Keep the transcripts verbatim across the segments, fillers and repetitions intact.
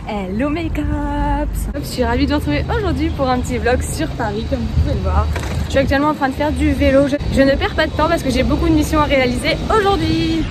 Hello Makeups. Je suis ravie de vous retrouver aujourd'hui pour un petit vlog sur Paris comme vous pouvez le voir. Je suis actuellement en train de faire du vélo. Je, je ne perds pas de temps parce que j'ai beaucoup de missions à réaliser aujourd'hui.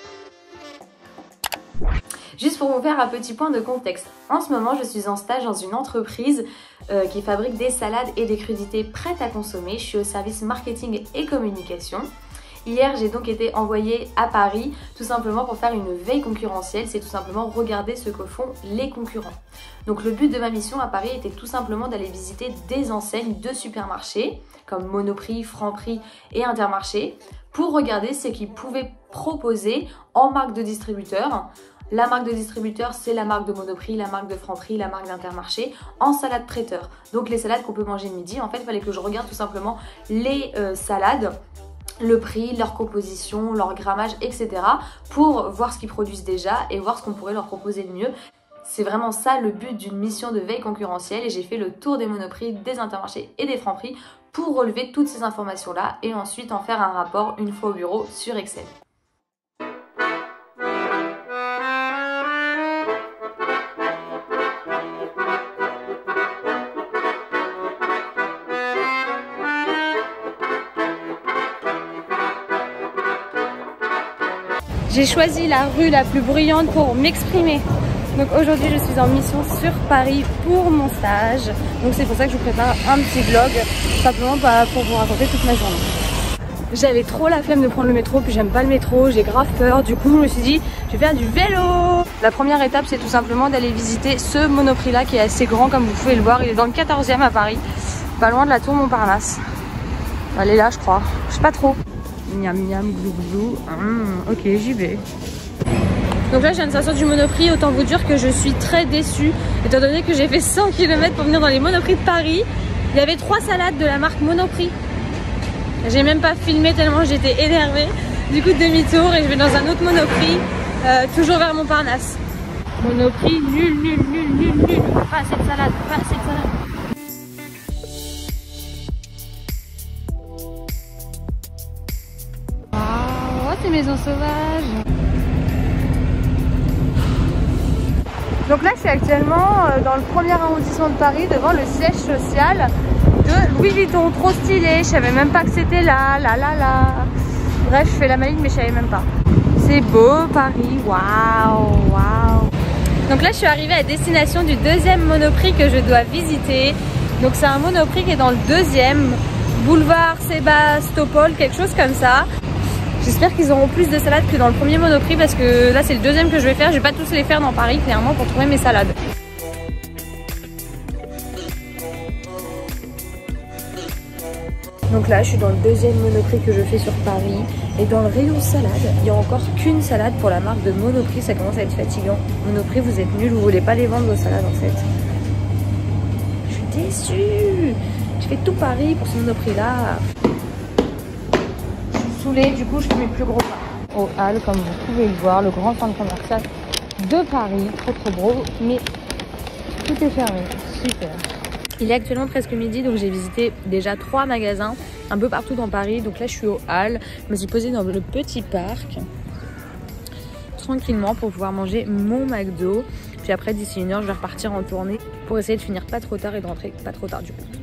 Juste pour vous faire un petit point de contexte, en ce moment je suis en stage dans une entreprise euh, qui fabrique des salades et des crudités prêtes à consommer. Je suis au service marketing et communication. Hier j'ai donc été envoyée à Paris tout simplement pour faire une veille concurrentielle, c'est tout simplement regarder ce que font les concurrents. Donc le but de ma mission à Paris était tout simplement d'aller visiter des enseignes de supermarchés comme Monoprix, Franprix et Intermarché pour regarder ce qu'ils pouvaient proposer en marque de distributeur. La marque de distributeur, c'est la marque de Monoprix, la marque de Franprix, la marque d'Intermarché, en salade traiteur. Donc les salades qu'on peut manger le midi, en fait, il fallait que je regarde tout simplement les euh, salades, le prix, leur composition, leur grammage, et cetera pour voir ce qu'ils produisent déjà et voir ce qu'on pourrait leur proposer de mieux. C'est vraiment ça le but d'une mission de veille concurrentielle et j'ai fait le tour des Monoprix, des Intermarchés et des Franprix pour relever toutes ces informations-là et ensuite en faire un rapport une fois au bureau sur Excel. J'ai choisi la rue la plus bruyante pour m'exprimer. Donc aujourd'hui je suis en mission sur Paris pour mon stage. Donc c'est pour ça que je vous prépare un petit vlog, simplement pour vous raconter toute ma journée. J'avais trop la flemme de prendre le métro, puis j'aime pas le métro, j'ai grave peur. Du coup je me suis dit je vais faire du vélo. La première étape c'est tout simplement d'aller visiter ce Monoprix là qui est assez grand comme vous pouvez le voir. Il est dans le quatorzième à Paris, pas loin de la tour Montparnasse. Elle est là je crois, je sais pas trop. Miam miam glou glou, mmh, ok j'y vais. Donc là je viens de sortir du Monoprix, autant vous dire que je suis très déçue étant donné que j'ai fait cent kilomètres pour venir dans les Monoprix de Paris. Il y avait trois salades de la marque Monoprix. J'ai même pas filmé tellement j'étais énervée. Du coup demi-tour et je vais dans un autre Monoprix, euh, toujours vers Montparnasse. Monoprix nul nul nul nul nul, pas assez de salade, pas assez de salade. Ces maisons sauvages. Donc là je suis actuellement dans le premier arrondissement de Paris devant le siège social de Louis Vuitton, trop stylé, je savais même pas que c'était là, là là là. Bref je fais la maline mais je savais même pas. C'est beau Paris, waouh waouh. Donc là je suis arrivée à destination du deuxième Monoprix que je dois visiter. Donc c'est un Monoprix qui est dans le deuxième boulevard Sébastopol, quelque chose comme ça. J'espère qu'ils auront plus de salades que dans le premier Monoprix parce que là c'est le deuxième que je vais faire. Je vais pas tous les faire dans Paris clairement pour trouver mes salades. Donc là je suis dans le deuxième Monoprix que je fais sur Paris. Et dans le rayon salade, il n'y a encore qu'une salade pour la marque de Monoprix. Ça commence à être fatigant. Monoprix vous êtes nuls, vous voulez pas les vendre vos salades en fait. Je suis déçue. Je fais tout Paris pour ce Monoprix là. Saoulée, du coup je fais mes plus gros pas. Au Halles, comme vous pouvez le voir, le grand centre commercial de Paris, trop trop beau, mais tout est fermé, super. Il est actuellement presque midi, donc j'ai visité déjà trois magasins un peu partout dans Paris. Donc là je suis au Halles, je me suis posée dans le petit parc tranquillement pour pouvoir manger mon McDo. Puis après d'ici une heure je vais repartir en tournée pour essayer de finir pas trop tard et de rentrer pas trop tard du coup.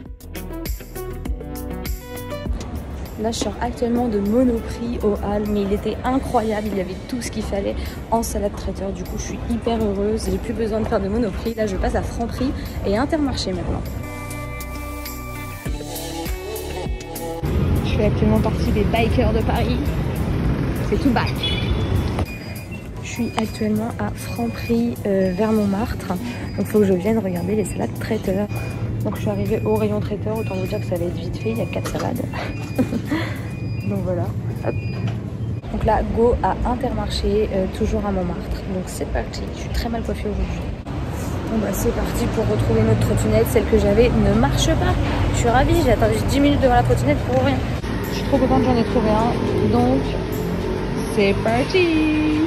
Là je sors actuellement de Monoprix au Halles, mais il était incroyable, il y avait tout ce qu'il fallait en salade traiteur. Du coup je suis hyper heureuse, j'ai plus besoin de faire de Monoprix. Là je passe à Franprix et Intermarché maintenant. Je fais actuellement partie des bikers de Paris, c'est tout bike. Je suis actuellement à Franprix euh, vers Montmartre, donc il faut que je vienne regarder les salades traiteurs. Donc je suis arrivée au rayon traiteur, autant vous dire que ça va être vite fait, il y a quatre salades. Donc voilà. Hop. Donc là, go à Intermarché, euh, toujours à Montmartre. Donc c'est parti, je suis très mal coiffée aujourd'hui. Bon bah c'est parti pour retrouver notre trottinette, celle que j'avais ne marche pas. Je suis ravie, j'ai attendu dix minutes devant la trottinette pour rien. Je suis trop contente, j'en ai trouvé un. Donc c'est parti.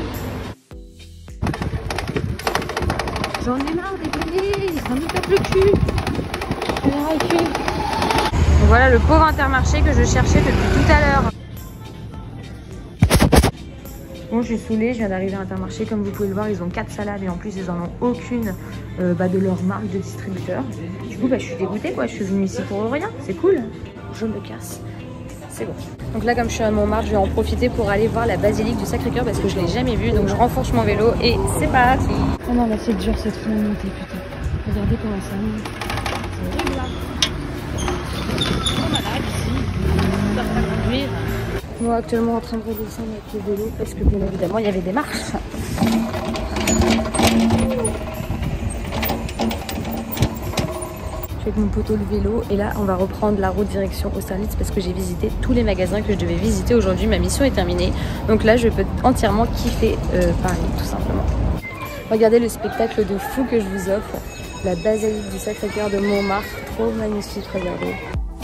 J'en ai marre des billets, ça me tape le cul. Donc voilà le pauvre Intermarché que je cherchais depuis tout à l'heure. Bon, je suis saoulée, je viens d'arriver à Intermarché. Comme vous pouvez le voir, ils ont quatre salades et en plus, ils en ont aucune euh, bah, de leur marque de distributeur. Du coup, bah, je suis dégoûtée, quoi. Je suis venue ici pour rien. C'est cool. Je me casse. C'est bon. Donc là, comme je suis à Montmartre, je vais en profiter pour aller voir la basilique du Sacré-Cœur parce que je l'ai jamais vue. Donc je renforce mon vélo et c'est parti. Oh non, là c'est dur cette fois de monter, putain. Regardez comment ça monte. C'est horrible là. Je suis trop malade ici. Je dois pas conduire. Moi actuellement en train de redescendre avec le vélo parce que bien évidemment il y avait des marches. Avec mon poteau le vélo et là on va reprendre la route direction Austerlitz parce que j'ai visité tous les magasins que je devais visiter aujourd'hui. Ma mission est terminée, donc là je peux entièrement kiffer euh, Paris tout simplement. Regardez le spectacle de fou que je vous offre, la basilique du Sacré-Cœur de Montmartre, trop magnifique, regardez.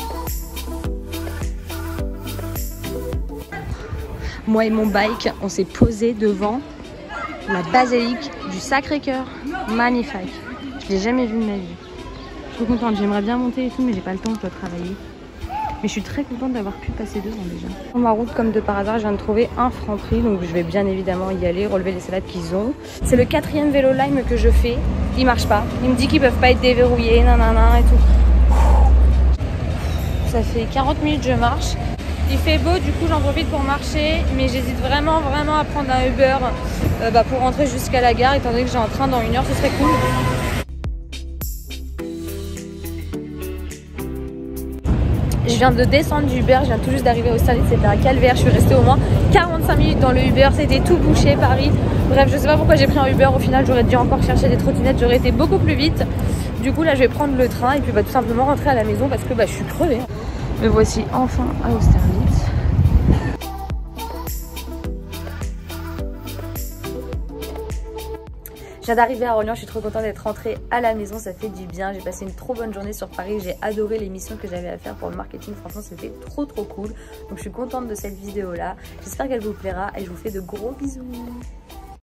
Moi et mon bike, on s'est posé devant la basilique du Sacré-Cœur, magnifique, je l'ai jamais vu de ma vie. Trop contente, j'aimerais bien monter et tout mais j'ai pas le temps, je dois travailler. Mais je suis très contente d'avoir pu passer devant déjà. Sur ma route, comme de par hasard, je viens de trouver un Franprix, donc je vais bien évidemment y aller, relever les salades qu'ils ont. C'est le quatrième vélo Lime que je fais, il marche pas. Il me dit qu'ils peuvent pas être déverrouillés, nanana et tout. Ça fait quarante minutes que je marche. Il fait beau, du coup j'en profite pour marcher, mais j'hésite vraiment vraiment à prendre un Uber euh, bah, pour rentrer jusqu'à la gare, étant donné que j'ai un train dans une heure, ce serait cool. Je viens de descendre du Uber, je viens tout juste d'arriver au Austerlitz, c'était un calvaire, je suis restée au moins quarante-cinq minutes dans le Uber, c'était tout bouché Paris. Bref, je sais pas pourquoi j'ai pris un Uber, au final j'aurais dû encore chercher des trottinettes, j'aurais été beaucoup plus vite. Du coup là je vais prendre le train et puis bah, tout simplement rentrer à la maison parce que bah, je suis crevée. Me voici enfin à Austerlitz. Je viens d'arriver à Orléans, je suis trop contente d'être rentrée à la maison, ça fait du bien. J'ai passé une trop bonne journée sur Paris, j'ai adoré les missions que j'avais à faire pour le marketing. Franchement, c'était trop trop cool. Donc je suis contente de cette vidéo là. J'espère qu'elle vous plaira et je vous fais de gros bisous.